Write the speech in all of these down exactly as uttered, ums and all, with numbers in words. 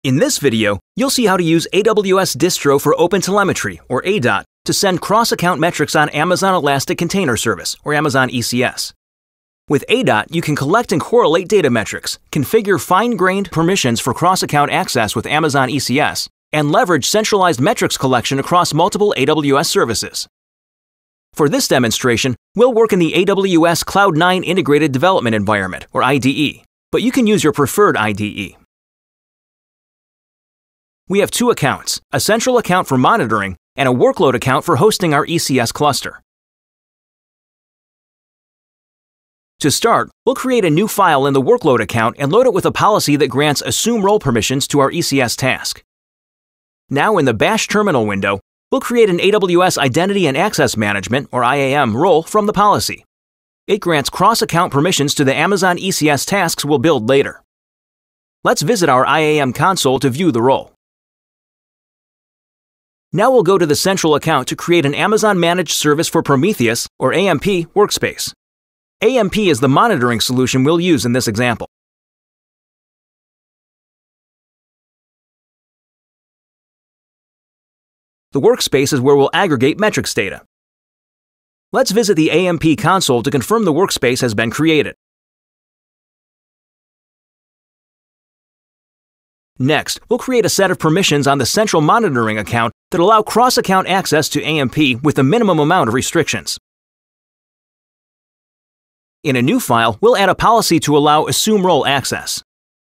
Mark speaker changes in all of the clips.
Speaker 1: In this video, you'll see how to use A W S Distro for OpenTelemetry, or A D O T, to send cross-account metrics on Amazon Elastic Container Service, or Amazon E C S. With A D O T, you can collect and correlate data metrics, configure fine-grained permissions for cross-account access with Amazon E C S, and leverage centralized metrics collection across multiple A W S services. For this demonstration, we'll work in the A W S Cloud nine Integrated Development Environment, or I D E, but you can use your preferred I D E. We have two accounts, a central account for monitoring and a workload account for hosting our E C S cluster. To start, we'll create a new file in the workload account and load it with a policy that grants assume role permissions to our E C S task. Now in the Bash terminal window, we'll create an A W S Identity and Access Management, or I A M, role from the policy. It grants cross-account permissions to the Amazon E C S tasks we'll build later. Let's visit our I A M console to view the role. Now we'll go to the central account to create an Amazon Managed Service for Prometheus, or A M P, workspace. A M P is the monitoring solution we'll use in this example. The workspace is where we'll aggregate metrics data. Let's visit the A M P console to confirm the workspace has been created. Next, we'll create a set of permissions on the central monitoring account that allow cross-account access to A M P with a minimum amount of restrictions. In a new file, we'll add a policy to allow assume role access.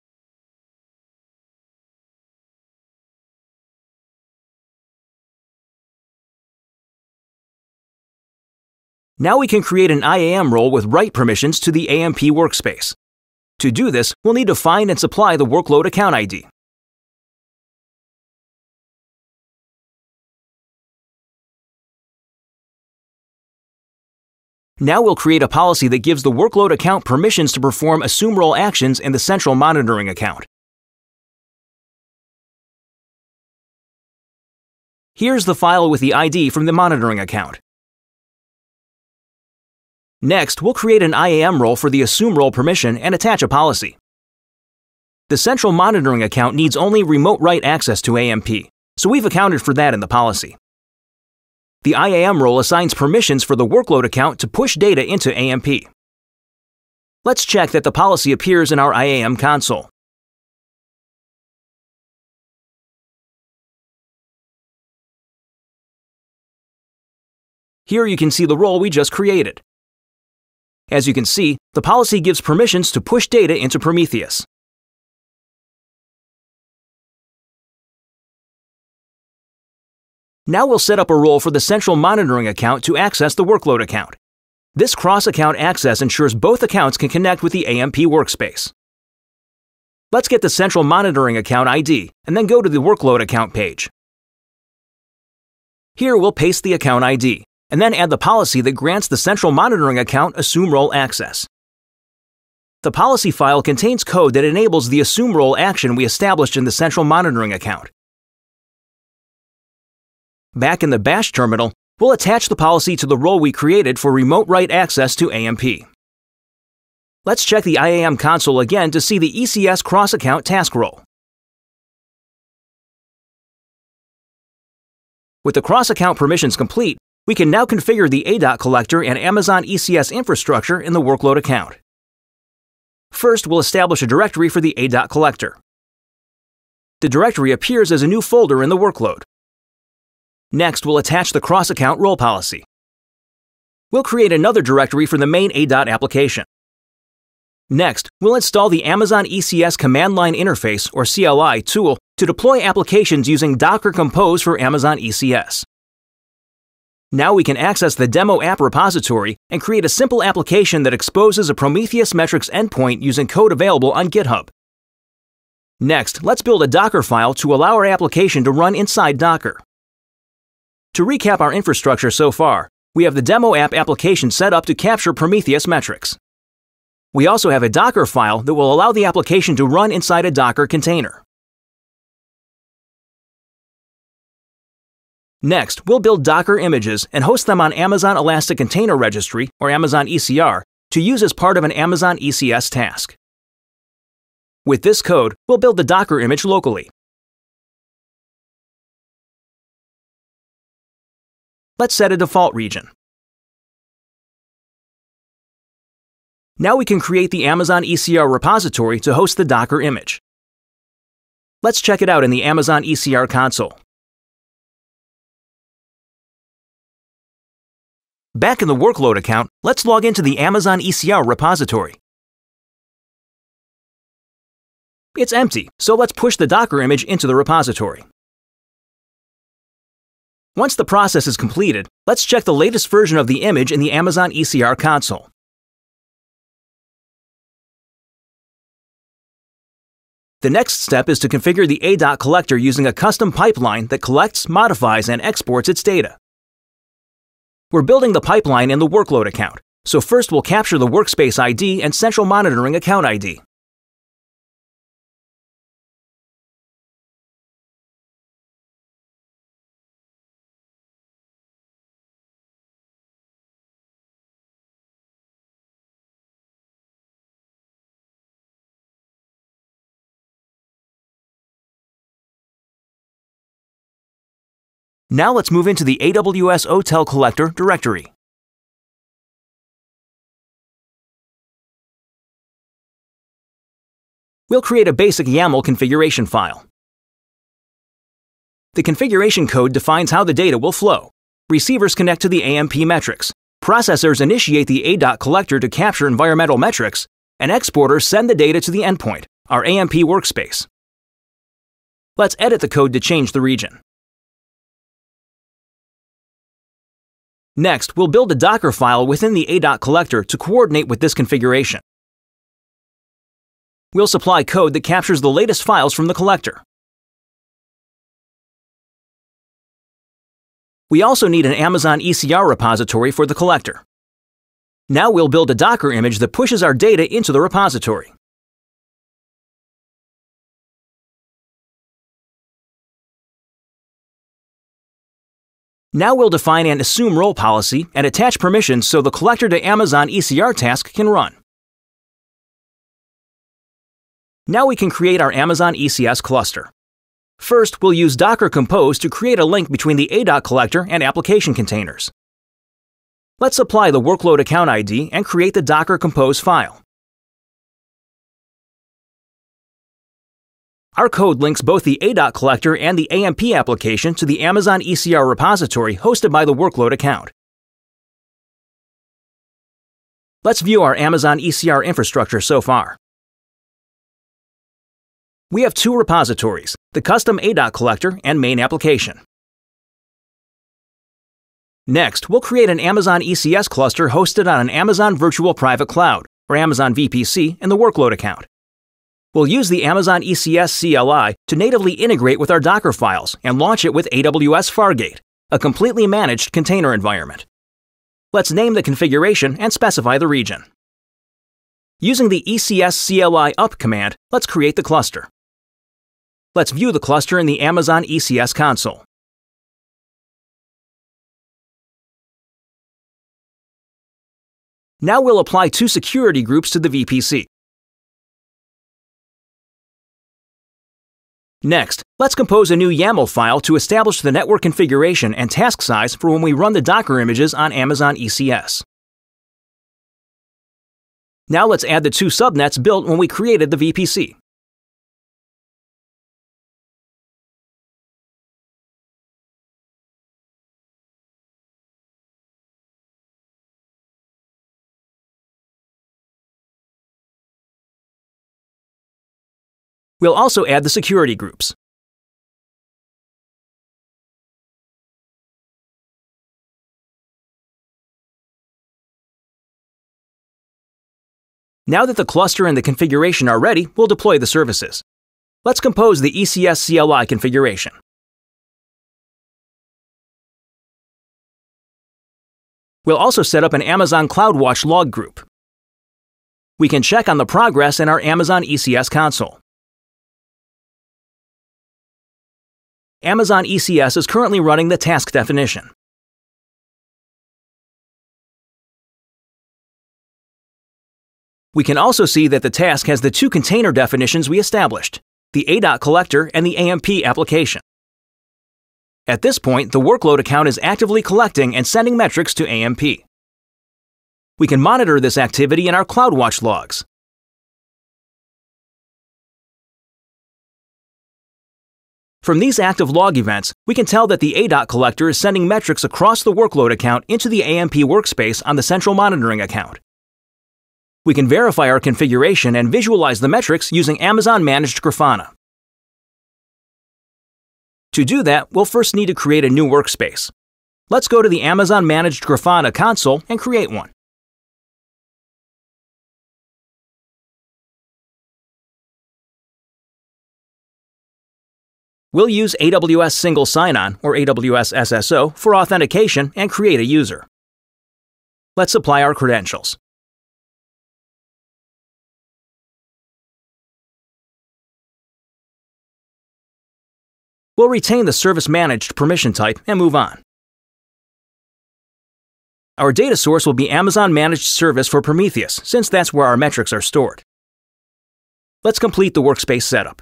Speaker 1: Now we can create an I A M role with write permissions to the A M P workspace. To do this, we'll need to find and supply the workload account I D. Now we'll create a policy that gives the workload account permissions to perform assume role actions in the central monitoring account. Here's the file with the I D from the monitoring account. Next, we'll create an I A M role for the assume role permission and attach a policy. The central monitoring account needs only remote write access to A M P, so we've accounted for that in the policy. The I A M role assigns permissions for the workload account to push data into A M P. Let's check that the policy appears in our I A M console. Here you can see the role we just created. As you can see, the policy gives permissions to push data into Prometheus. Now we'll set up a role for the central monitoring account to access the workload account. This cross-account access ensures both accounts can connect with the A M P workspace. Let's get the central monitoring account I D and then go to the workload account page. Here we'll paste the account I D and then add the policy that grants the central monitoring account assume role access. The policy file contains code that enables the assume role action we established in the central monitoring account. Back in the Bash terminal, we'll attach the policy to the role we created for remote write access to A M P. Let's check the I A M console again to see the E C S cross-account task role. With the cross-account permissions complete, we can now configure the A D O T collector and Amazon E C S infrastructure in the workload account. First, we'll establish a directory for the A D O T collector. The directory appears as a new folder in the workload. Next, we'll attach the cross-account role policy. We'll create another directory for the main A D O T application. Next, we'll install the Amazon E C S Command Line Interface, or C L I, tool to deploy applications using Docker Compose for Amazon E C S. Now we can access the demo app repository and create a simple application that exposes a Prometheus metrics endpoint using code available on GitHub. Next, let's build a Docker file to allow our application to run inside Docker. To recap our infrastructure so far, we have the demo app application set up to capture Prometheus metrics. We also have a Docker file that will allow the application to run inside a Docker container. Next, we'll build Docker images and host them on Amazon Elastic Container Registry, or Amazon E C R, to use as part of an Amazon E C S task. With this code, we'll build the Docker image locally. Let's set a default region. Now we can create the Amazon E C R repository to host the Docker image. Let's check it out in the Amazon E C R console. Back in the workload account, let's log into the Amazon E C R repository. It's empty, so let's push the Docker image into the repository. Once the process is completed, let's check the latest version of the image in the Amazon E C R console. The next step is to configure the A collector using a custom pipeline that collects, modifies, and exports its data. We're building the pipeline in the workload account, so first we'll capture the Workspace I D and Central Monitoring Account I D. Now let's move into the A W S Hotel Collector directory. We'll create a basic YAML configuration file. The configuration code defines how the data will flow. Receivers connect to the A M P metrics. Processors initiate the A collector to capture environmental metrics, and exporters send the data to the endpoint, our A M P workspace. Let's edit the code to change the region. Next, we'll build a Docker file within the A collector to coordinate with this configuration. We'll supply code that captures the latest files from the collector. We also need an Amazon E C R repository for the collector. Now we'll build a Docker image that pushes our data into the repository. Now we'll define an assume role policy and attach permissions so the collector to Amazon E C R task can run. Now we can create our Amazon E C S cluster. First, we'll use Docker Compose to create a link between the A collector and application containers. Let's apply the workload account I D and create the Docker Compose file. Our code links both the A collector and the A M P application to the Amazon E C R repository hosted by the workload account. Let's view our Amazon E C R infrastructure so far. We have two repositories, the custom A collector and main application. Next, we'll create an Amazon E C S cluster hosted on an Amazon Virtual Private Cloud, or Amazon V P C, in the workload account. We'll use the Amazon E C S C L I to natively integrate with our Docker files and launch it with A W S Fargate, a completely managed container environment. Let's name the configuration and specify the region. Using the E C S C L I up command, let's create the cluster. Let's view the cluster in the Amazon E C S console. Now we'll apply two security groups to the V P C. Next, let's compose a new YAML file to establish the network configuration and task size for when we run the Docker images on Amazon E C S. Now let's add the two subnets built when we created the V P C. We'll also add the security groups. Now that the cluster and the configuration are ready, we'll deploy the services. Let's compose the E C S C L I configuration. We'll also set up an Amazon CloudWatch log group. We can check on the progress in our Amazon E C S console. Amazon E C S is currently running the task definition. We can also see that the task has the two container definitions we established, the A collector and the A M P application. At this point, the workload account is actively collecting and sending metrics to A M P. We can monitor this activity in our CloudWatch logs. From these active log events, we can tell that the A dot collector is sending metrics across the workload account into the A M P workspace on the central monitoring account. We can verify our configuration and visualize the metrics using Amazon Managed Grafana. To do that, we'll first need to create a new workspace. Let's go to the Amazon Managed Grafana console and create one. We'll use A W S Single Sign-On, or A W S S S O, for authentication and create a user. Let's apply our credentials. We'll retain the Service Managed permission type and move on. Our data source will be Amazon Managed Service for Prometheus, since that's where our metrics are stored. Let's complete the workspace setup.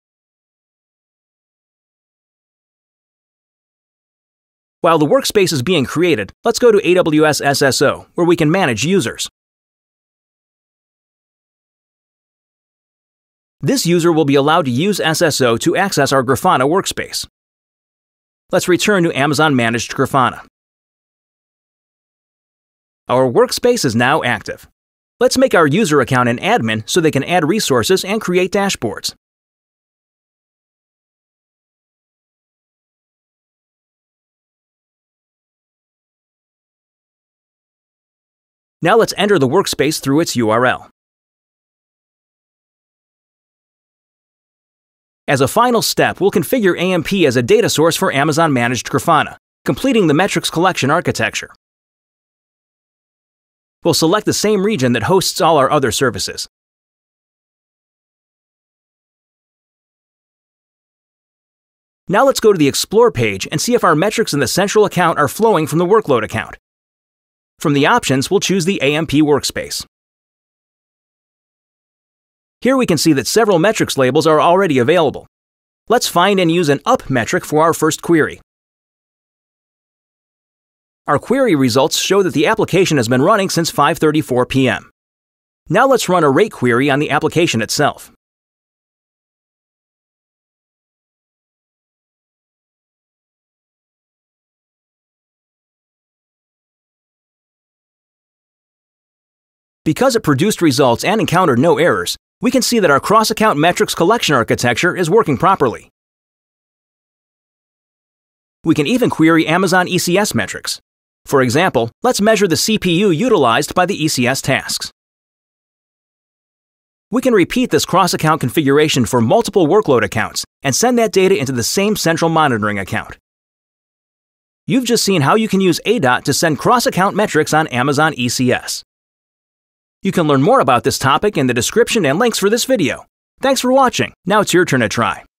Speaker 1: While the workspace is being created, let's go to A W S S S O, where we can manage users. This user will be allowed to use S S O to access our Grafana workspace. Let's return to Amazon Managed Grafana. Our workspace is now active. Let's make our user account an admin so they can add resources and create dashboards. Now let's enter the workspace through its U R L. As a final step, we'll configure A M P as a data source for Amazon Managed Grafana, completing the metrics collection architecture. We'll select the same region that hosts all our other services. Now let's go to the Explore page and see if our metrics in the central account are flowing from the workload account. From the options, we'll choose the A M P workspace. Here we can see that several metrics labels are already available. Let's find and use an up metric for our first query. Our query results show that the application has been running since five thirty-four p m Now let's run a rate query on the application itself. Because it produced results and encountered no errors, we can see that our cross-account metrics collection architecture is working properly. We can even query Amazon E C S metrics. For example, let's measure the C P U utilized by the E C S tasks. We can repeat this cross-account configuration for multiple workload accounts and send that data into the same central monitoring account. You've just seen how you can use A dot to send cross-account metrics on Amazon E C S. You can learn more about this topic in the description and links for this video. Thanks for watching. Now it's your turn to try.